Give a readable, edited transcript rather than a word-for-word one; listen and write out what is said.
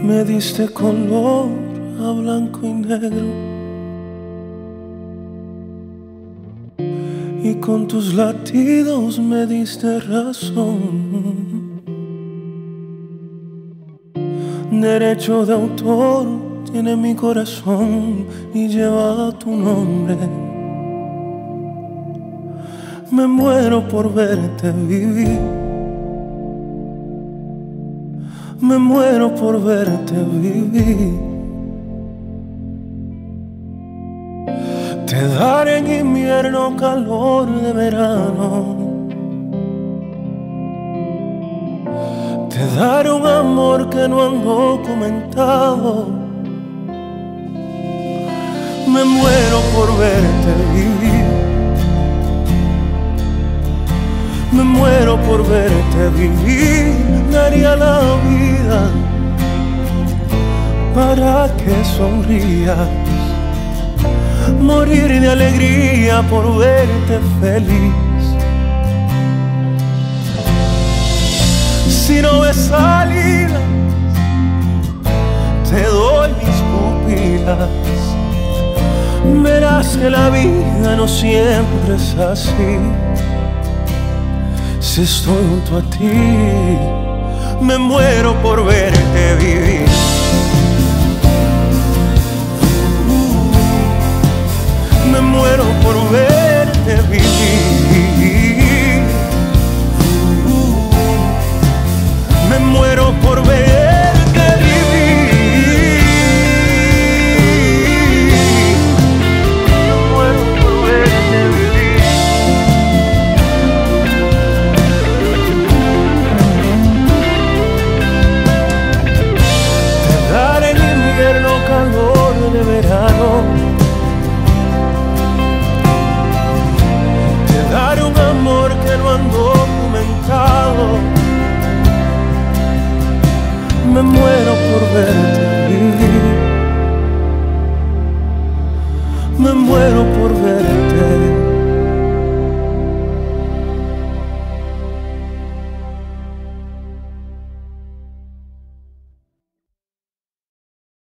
Me diste color a blanco y negro, y con tus latidos me diste razón. Derecho de autor tiene mi corazón y lleva tu nombre. Me muero por verte vivir. Me muero por verte vivir. Te daré en invierno calor de verano. Te daré un amor que no han documentado. Me muero por verte vivir. Me muero por verte vivir. Daría la vida para que sonrías. Morir de alegría por verte feliz. Si no ves salida, te doy mis pupilas. Verás que la vida no siempre es así. Si estoy junto a ti, me muero por verte vivir. Me muero por verte vivir. Me muero por verte vivir. Me muero por verte vivir. Te daré en invierno calor de verano. Dar un amor que no han documentado. Me muero por verte vivir. Me muero por verte